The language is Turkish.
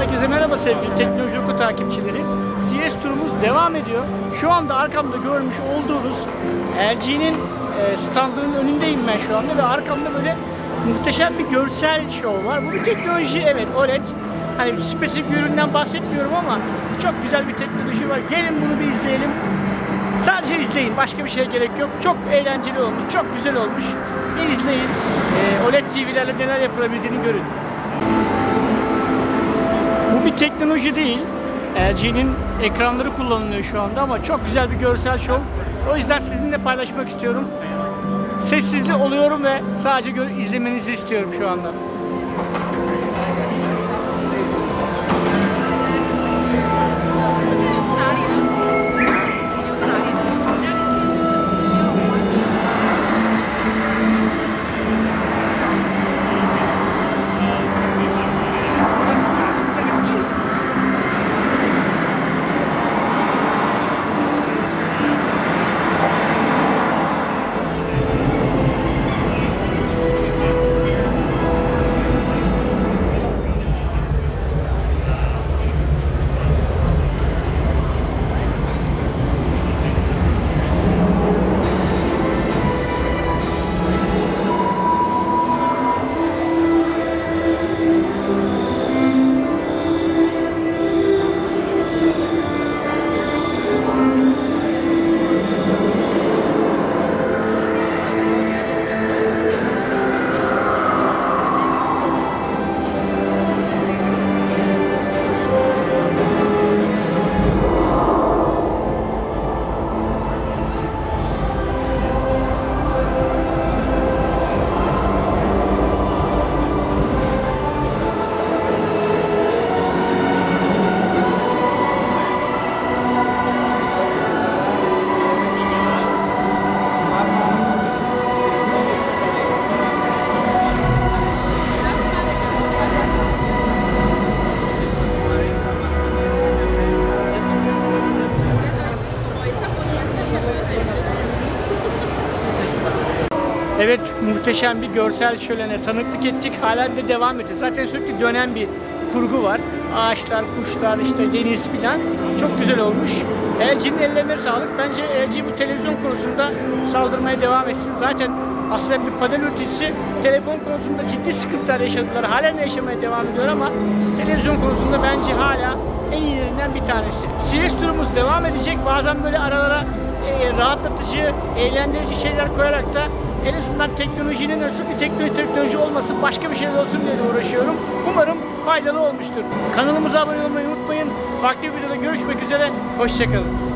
Herkese merhaba sevgili Teknoloji Oku takipçileri. CES turumuz devam ediyor. Şu anda arkamda görmüş olduğunuz LG'nin standının önündeyim ben şu anda ve arkamda böyle muhteşem bir görsel şov var. Bu bir teknoloji, evet, OLED. Hani spesifik bir üründen bahsetmiyorum ama çok güzel bir teknoloji var. Gelin bunu bir izleyelim. Sadece izleyin, başka bir şeye gerek yok. Çok eğlenceli olmuş, çok güzel olmuş. Bir izleyin. OLED TV'lerle neler yapılabildiğini görün. Bu bir teknoloji değil. LG'nin ekranları kullanılıyor şu anda ama çok güzel bir görsel şov. O yüzden sizinle paylaşmak istiyorum. Sessizli oluyorum ve sadece izlemenizi istiyorum şu anda. Evet, muhteşem bir görsel şölene tanıklık ettik. Halen de devam ediyor. Zaten sürekli dönen bir kurgu var. Ağaçlar, kuşlar, işte deniz filan. Çok güzel olmuş. LG'nin ellerine sağlık. Bence LG bu televizyon konusunda saldırmaya devam etsin. Zaten aslında bir panel üreticisi telefon konusunda ciddi sıkıntılar yaşadılar. Halen de yaşamaya devam ediyor ama televizyon konusunda bence hala en iyilerinden bir tanesi. CES turumuz devam edecek. Bazen böyle aralara rahatlatıcı, eğlendirici şeyler koyarak da en azından teknolojinin bir teknoloji olmasın, başka bir şey olsun diye uğraşıyorum. Umarım faydalı olmuştur. Kanalımıza abone olmayı unutmayın. Farklı bir videoda görüşmek üzere. Hoşça kalın.